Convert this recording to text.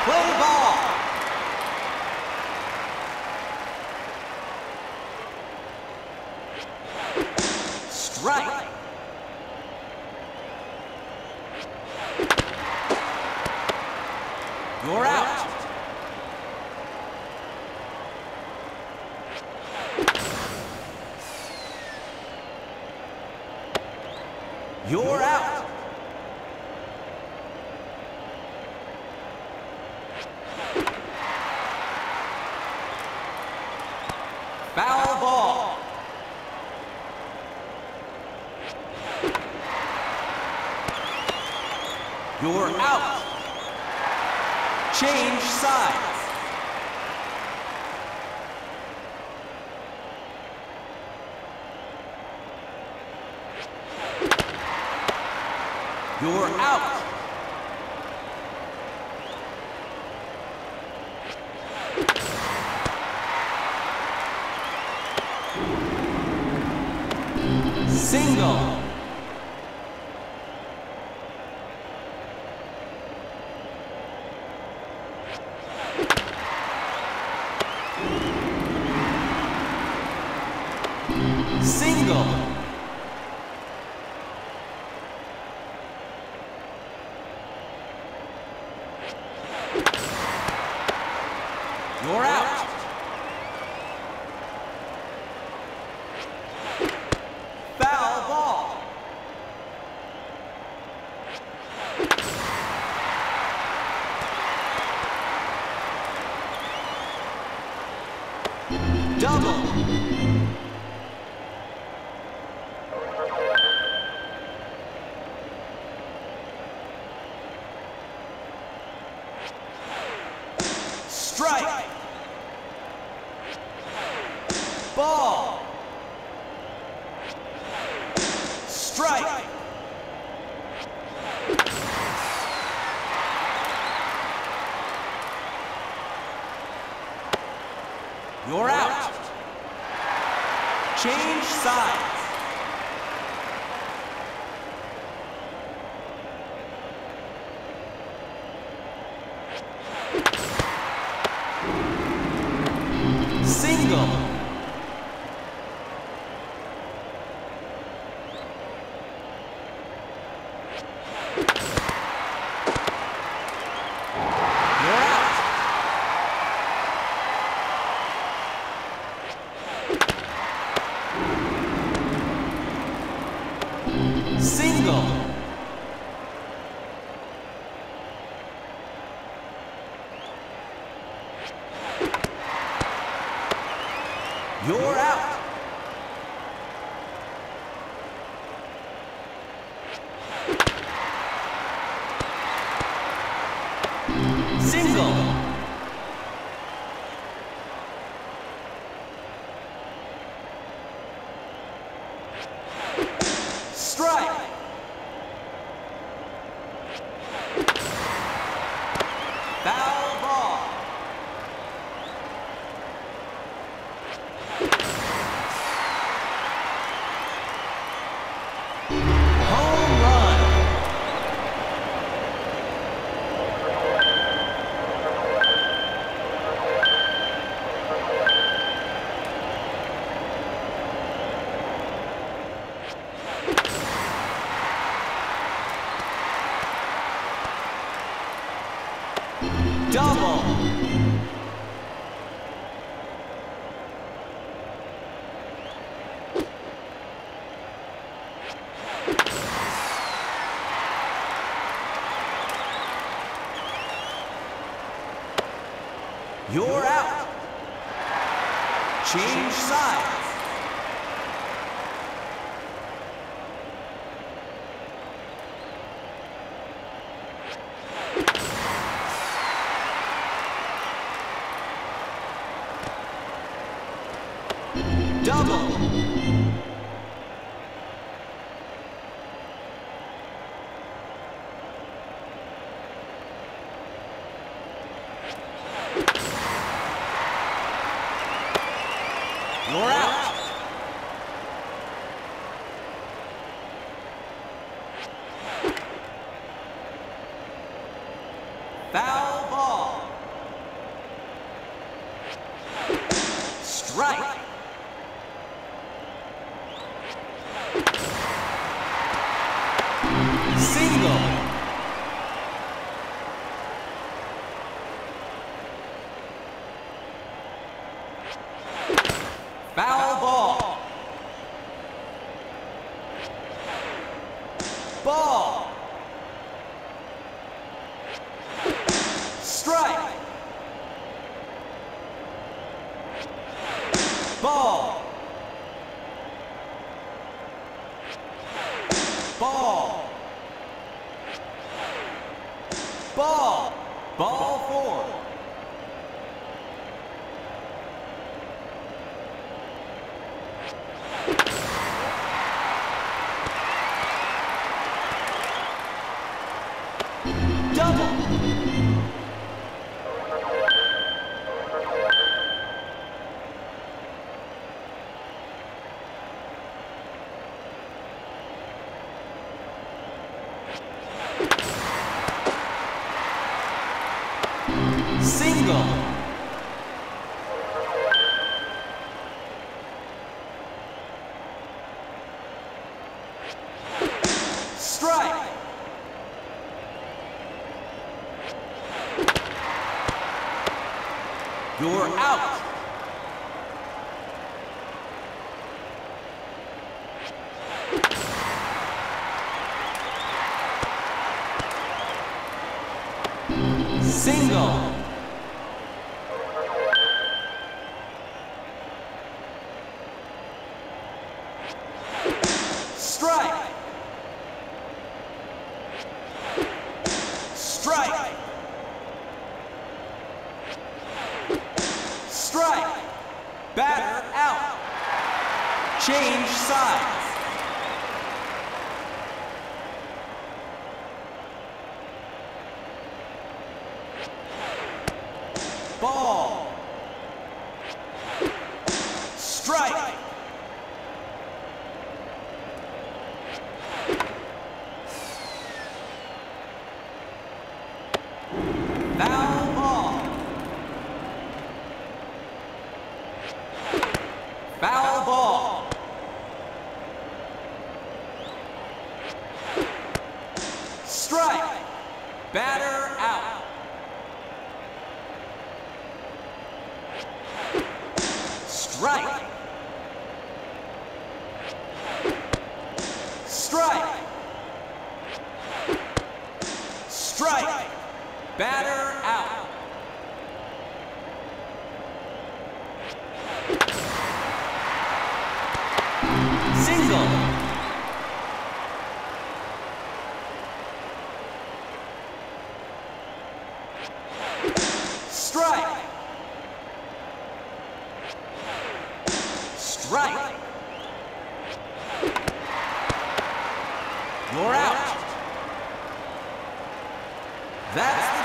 Play ball. Strike. You're out. You're out. Foul ball. You're out. Change sides. You're out. Single. Single. You're out. Foul ball. Double. Strike. Ball. Strike. You're out. Change sides. Single. You're out. Single. You're out. Single. Strike. Foul ball. Home run. Double. You're out. Change sides. Double. You're out. Foul ball. Single. Foul ball. Ball. Strike. Ball. Ball. Ball. Ball 4. Double. Single. Strike. You're out. Single. Strike. Strike. Strike. Batter out. Change sides. Ball. Strike. Foul ball. Foul ball. Strike. Batter out. Strike. Strike. Strike. Batter out. Single. Strike. Strike. You're out. That's